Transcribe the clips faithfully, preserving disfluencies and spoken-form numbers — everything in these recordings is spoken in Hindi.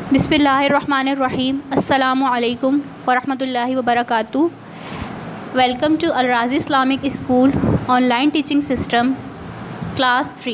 बिस्मिल्लाहिर्रहमानिर्रहीम। अस्सलामु अलैकुम वरहमतुल्लाहि वबरकातुहू। Welcome to Al Razi Islamic school online teaching system class three.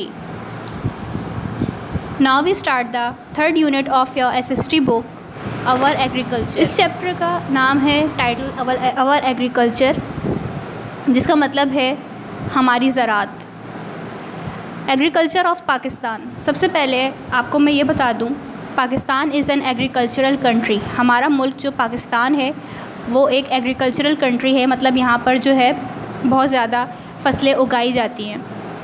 Now we start the third unit of your S S T book our agriculture. इस चैप्टर का नाम है टाइटल अवर अवर एग्रीकल्चर, जिसका मतलब है हमारी ज़राअत। Agriculture of Pakistan. सबसे पहले आपको मैं ये बता दूँ, Pakistan is an agricultural country. हमारा मुल्क जो पाकिस्तान है वो एक एग्रीकल्चरल कंट्री है, मतलब यहाँ पर जो है बहुत ज़्यादा फसलें उगाई जाती हैं।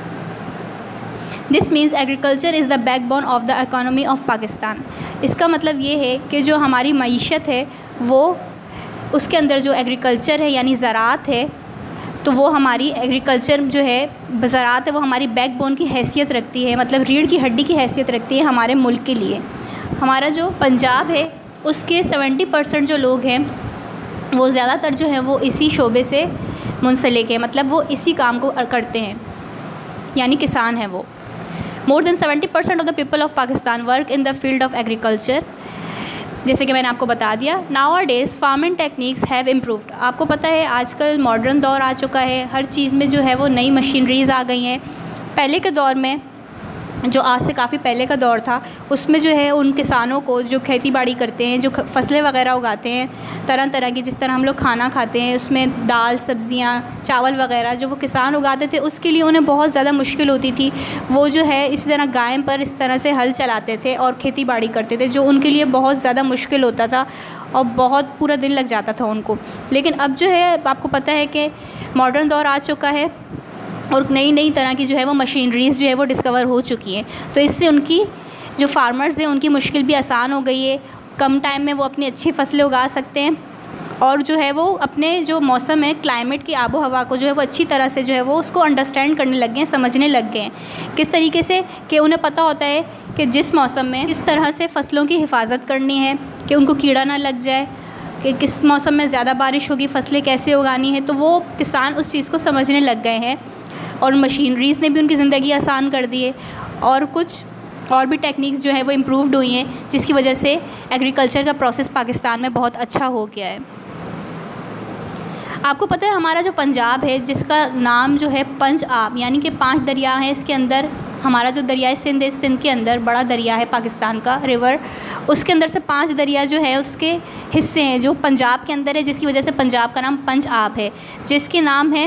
This means agriculture is the backbone of the economy of Pakistan. इसका मतलब ये है कि जो हमारी मईशत है वो उसके अंदर जो एग्रीकल्चर है यानी ज़राअत है, तो वो हमारी एग्रीकल्चर जो है ज़राअत है वो हमारी बैकबोन की हैसियत रखती है, मतलब रीढ़ की हड्डी की हैसियत रखती है हमारे मुल्क के लिए। हमारा जो पंजाब है उसके सत्तर परसेंट जो लोग हैं वो ज़्यादातर जो है वो इसी शोबे से मुंसलिक है, मतलब वो इसी काम को करते हैं, यानी किसान है वो। More than seventy percent of the people of Pakistan work in the field of agriculture. जैसे कि मैंने आपको बता दिया, nowadays farming techniques have improved. आपको पता है आजकल मॉडर्न दौर आ चुका है, हर चीज़ में जो है वो नई मशीनरीज़ आ गई हैं। पहले के दौर में, जो आज से काफ़ी पहले का दौर था, उसमें जो है उन किसानों को जो खेती बाड़ी करते हैं, जो फसलें वगैरह उगाते हैं तरह तरह की, जिस तरह हम लोग खाना खाते हैं, उसमें दाल सब्ज़ियाँ चावल वगैरह जो वो किसान उगाते थे, उसके लिए उन्हें बहुत ज़्यादा मुश्किल होती थी। वो जो है इसी तरह गाय पर इस तरह से हल चलाते थे और खेती बाड़ी करते थे, जो उनके लिए बहुत ज़्यादा मुश्किल होता था और बहुत पूरा दिन लग जाता था उनको। लेकिन अब जो है आपको पता है कि मॉडर्न दौर आ चुका है और नई नई तरह की जो है वो मशीनरीज़ जो है वो डिस्कवर हो चुकी हैं, तो इससे उनकी जो फार्मर्स हैं उनकी मुश्किल भी आसान हो गई है। कम टाइम में वो अपनी अच्छी फसलें उगा सकते हैं और जो है वो अपने जो मौसम है, क्लाइमेट की आबो हवा को जो है वो अच्छी तरह से जो है वो उसको अंडरस्टैंड करने लग गए हैं, समझने लग गए हैं। किस तरीके से कि उन्हें पता होता है कि जिस मौसम में किस तरह से फ़सलों की हिफाजत करनी है कि उनको कीड़ा ना लग जाए, कि किस मौसम में ज़्यादा बारिश होगी, फ़सलें कैसे उगानी है, तो वो किसान उस चीज़ को समझने लग गए हैं। और मशीनरीज़ ने भी उनकी ज़िंदगी आसान कर दी है और कुछ और भी टेक्निक्स जो है वो इम्प्रूव्ड हुई हैं, जिसकी वजह से एग्रीकल्चर का प्रोसेस पाकिस्तान में बहुत अच्छा हो गया है। आपको पता है हमारा जो पंजाब है, जिसका नाम जो है पंज आब, यानी कि पांच दरिया हैं इसके अंदर। हमारा जो दरियाए सिंध है, सिंध के अंदर बड़ा दरिया है पाकिस्तान का रिवर, उसके अंदर से पांच दरिया जो है उसके हिस्से हैं जो पंजाब के अंदर है, जिसकी वजह से पंजाब का नाम पंज आब है, जिसके नाम है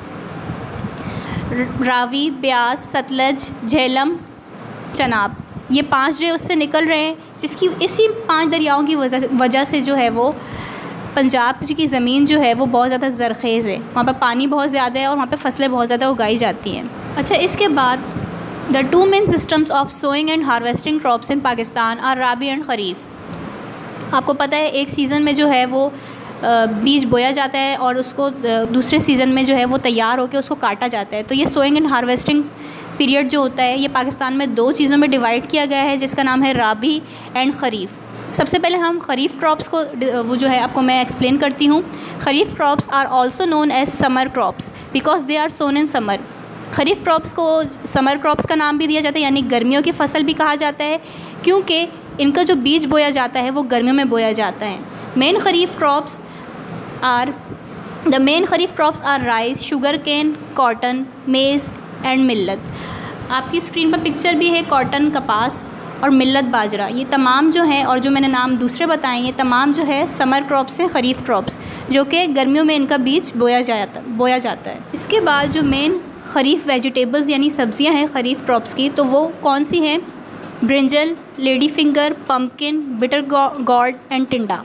रावी, ब्यास, सतलज, झेलम, चनाब। ये पांच जो है उससे निकल रहे हैं, जिसकी इसी पांच दरियाओं की वजह वजह से जो है वो पंजाब की ज़मीन जो है वो बहुत ज़्यादा ज़रख़ेज़ है, वहाँ पर पानी बहुत ज़्यादा है और वहाँ पर फसलें बहुत ज़्यादा उगाई जाती हैं। अच्छा, इसके बाद the two main systems of sowing and harvesting crops in Pakistan are rabi and kharif. आपको पता है एक सीज़न में जो है वो बीज बोया जाता है और उसको दूसरे सीज़न में जो है वो तैयार होकर उसको काटा जाता है। तो ये सोइंग एंड हार्वेस्टिंग पीरियड जो होता है ये पाकिस्तान में दो चीज़ों में डिवाइड किया गया है, जिसका नाम है राबी एंड ख़रीफ़। सबसे पहले हम ख़रीफ़ क्रॉप्स को वो जो है आपको मैं एक्सप्लेन करती हूँ। Kharif crops are also known as summer crops because they are sown in summer. Kharif crops को समर क्रॉप्स का नाम भी दिया जाता है, यानी गर्मियों की फसल भी कहा जाता है, क्योंकि इनका जो बीज बोया जाता है वो गर्मियों में बोया जाता है। Main kharif crops are the main kharif crops are rice, sugarcane, cotton, maize and millet. आपकी स्क्रीन पर पिक्चर भी है कॉटन, कपास और मिल्लत, बाजरा। ये तमाम जो हैं और जो मैंने नाम दूसरे बताए ये तमाम जो है समर क्रॉप्स हैं, ख़रीफ़ क्रॉप्स, जो कि गर्मियों में इनका बीज बोया जाता बोया जाता है। इसके बाद जो मेन ख़रीफ़ वेजिटेबल्स यानी सब्ज़ियां हैं ख़रीफ़ क्रॉप्स की, तो वो कौन सी हैं? Brinjal, lady finger, pumpkin, bitter gourd and tinda.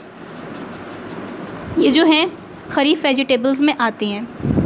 ये जो हैं ख़रीफ़ वेजिटेबल्स में आती हैं।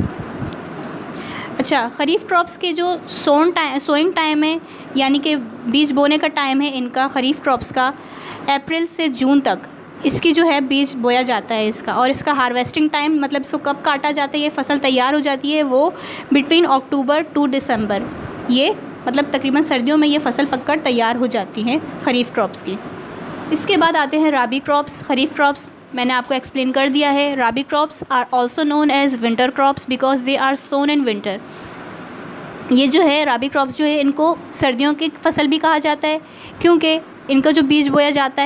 अच्छा, ख़रीफ़ क्रॉप्स के जो सोन टाइम सोइंग टाइम है, यानी कि बीज बोने का टाइम है इनका ख़रीफ़ क्रॉप्स का, अप्रैल से जून तक इसकी जो है बीज बोया जाता है इसका। और इसका हार्वेस्टिंग टाइम, मतलब इसको कब काटा जाता है, ये फसल तैयार हो जाती है, वो बिटवीन अक्टूबर टू दिसंबर। ये मतलब तकरीबन सर्दियों में ये फसल पककर तैयार हो जाती हैं ख़रीफ़ क्रॉप्स की। इसके बाद आते हैं राबी क्रॉप्स। ख़रीफ़ क्रॉप्स मैंने आपको एक्सप्लेन कर दिया है। Rabi crops are also known as winter crops because they are sown in winter. ये जो है राबी क्रॉप्स जो है इनको सर्दियों की फसल भी कहा जाता है, क्योंकि इनका जो बीज बोया जाता है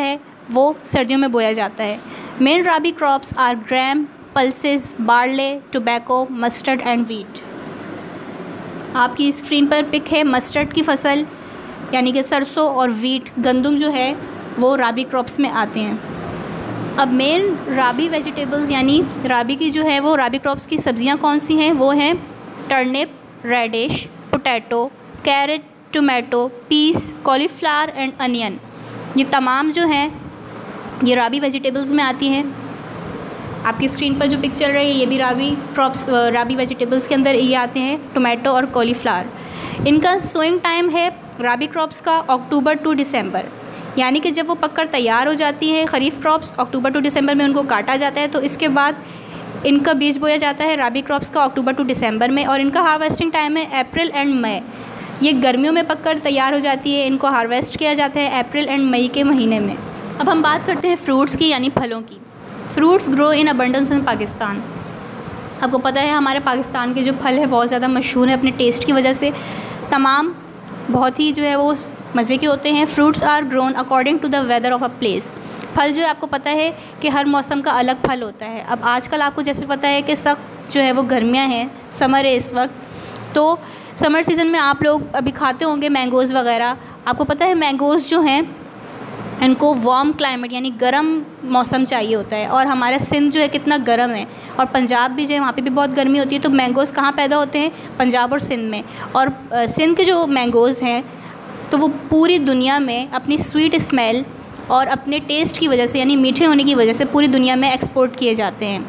वो सर्दियों में बोया जाता है। Main rabi crops are gram, pulses, barley, tobacco, mustard and wheat. आपकी स्क्रीन पर पिक है मस्टर्ड की फसल यानी कि सरसों और वीट गंदम जो है वो राबी क्रॉप्स में आते हैं। अब मेन राबी वेजिटेबल्स यानी राबी की जो है वो राबी क्रॉप्स की सब्ज़ियां कौन सी हैं, वो हैं turnip, radish, potato, carrot, tomato, peas, cauliflower and onion. ये तमाम जो हैं ये राबी वेजिटेबल्स में आती हैं। आपकी स्क्रीन पर जो पिक चल रही है ये भी राबी क्रॉप्स राबी वेजिटेबल्स के अंदर ये आते हैं, टोमेटो और कॉलीफ्लावर। इनका सोइंग टाइम है राबी क्रॉप्स का अक्टूबर टू दिसंबर, यानी कि जब वो पककर तैयार हो जाती है खरीफ क्रॉप्स अक्टूबर टू दिसंबर में उनको काटा जाता है, तो इसके बाद इनका बीज बोया जाता है राबी क्रॉप्स का अक्टूबर टू दिसंबर में। और इनका हार्वेस्टिंग टाइम है अप्रैल एंड मई। ये गर्मियों में पककर तैयार हो जाती है, इनको हार्वेस्ट किया जाता है अप्रैल एंड मई के महीने में। अब हम बात करते हैं फ्रूट्स की यानी फलों की। Fruits grow in abundance in Pakistan. आपको पता है हमारे पाकिस्तान के जो फल है बहुत ज़्यादा मशहूर है अपने टेस्ट की वजह से, तमाम बहुत ही जो है वो मज़े के होते हैं। Fruits are grown according to the weather of a place. फल जो है आपको पता है कि हर मौसम का अलग फल होता है। अब आजकल आपको जैसे पता है कि सख्त जो है वो गर्मियाँ हैं, समर है इस वक्त, तो समर सीज़न में आप लोग अभी खाते होंगे मैंगोज़ वगैरह। आपको पता है मैंगोज़ जो हैं इनको वार्म क्लाइमेट यानी गर्म मौसम चाहिए होता है, और हमारा सिंध जो है कितना गर्म है, और पंजाब भी जो है वहाँ पे भी बहुत गर्मी होती है। तो मैंगोज़ कहाँ पैदा होते हैं, पंजाब और सिंध में। और सिंध के जो मैंगोज़ हैं तो वो पूरी दुनिया में अपनी स्वीट स्मेल और अपने टेस्ट की वजह से यानी मीठे होने की वजह से पूरी दुनिया में एक्सपोर्ट किए जाते हैं।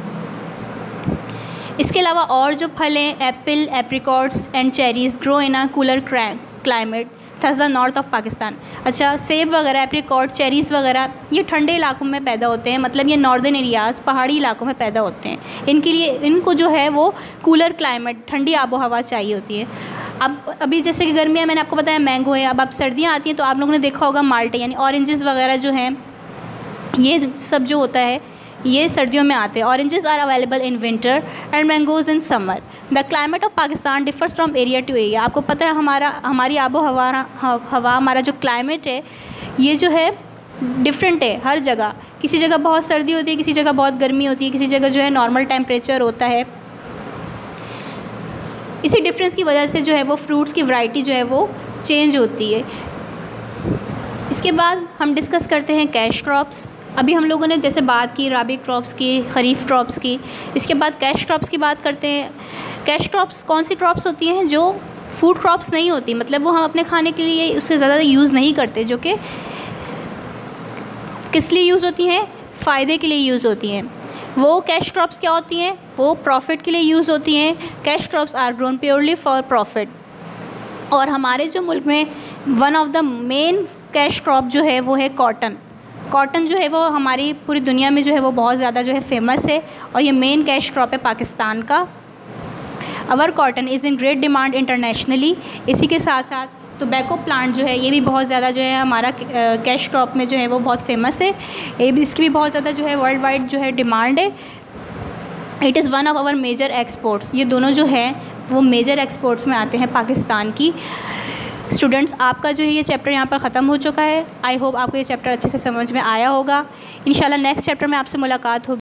इसके अलावा और जो फल हैं apple, apricots and cherries grow in a cooler climate thus the north of Pakistan. अच्छा, सेब वगैरह, एप्रिकॉट, चेरीज़ वगैरह ये ठंडे इलाकों में पैदा होते हैं, मतलब ये नॉर्दर्न एरियाज़ पहाड़ी इलाकों में पैदा होते हैं। इनके लिए इनको जो है वो कूलर क्लाइमेट ठंडी आबो हवा चाहिए होती है। अब अभी जैसे कि गर्मियाँ मैंने आपको बताया मैंगो है, अब अब सर्दियाँ आती हैं तो आप लोगों ने देखा होगा माल्टे यानी ऑरेंजेस वगैरह जो हैं, ये सब जो होता है ये सर्दियों में आते हैं। Oranges are available in winter and mangoes in summer. The climate of Pakistan differs from area to area. आपको पता है हमारा हमारी आबो हवा हवा हमारा जो क्लाइमेट है ये जो है डिफरेंट है हर जगह। किसी जगह बहुत सर्दी होती है, किसी जगह बहुत गर्मी होती है, किसी जगह जो है नॉर्मल टेम्परेचर होता है। इसी डिफरेंस की वजह से जो है वो फ्रूट्स की वैरायटी जो है वो चेंज होती है। इसके बाद हम डिस्कस करते हैं कैश क्रॉप्स। अभी हम लोगों ने जैसे बात की राबी क्रॉप्स की, खरीफ क्रॉप्स की, इसके बाद कैश क्रॉप्स की बात करते हैं। कैश क्रॉप्स कौन सी क्रॉप्स होती हैं जो फूड क्रॉप्स नहीं होती, मतलब वो हम अपने खाने के लिए उससे ज़्यादा यूज़ नहीं करते, जो कि किस लिए यूज़ होती हैं, फ़ायदे के लिए यूज़ होती हैं। वो कैश क्रॉप्स क्या होती हैं, वो प्रॉफिट के लिए यूज़ होती हैं। Cash crops are grown purely for profit. और हमारे जो मुल्क में one of the main cash crop जो है वो है कॉटन। कॉटन जो है वो हमारी पूरी दुनिया में जो है वो बहुत ज़्यादा जो है फेमस है, और ये मेन कैश क्रॉप है पाकिस्तान का। Our cotton is in great demand internationally. इसी के साथ साथ टोबैको प्लांट जो है ये भी बहुत ज़्यादा जो है हमारा कैश क्रॉप में जो है वो बहुत फेमस है। ये भी इसकी भी बहुत ज़्यादा जो है वर्ल्ड वाइड जो है डिमांड है। It is one of our major exports. ये दोनों जो है वो मेजर एक्सपोर्ट्स में आते हैं पाकिस्तान की। स्टूडेंट्स, आपका जो है ये चैप्टर यहाँ पर ख़त्म हो चुका है। आई होप आपको ये चैप्टर अच्छे से समझ में आया होगा। इंशाल्लाह नेक्स्ट चैप्टर में आपसे मुलाकात होगी।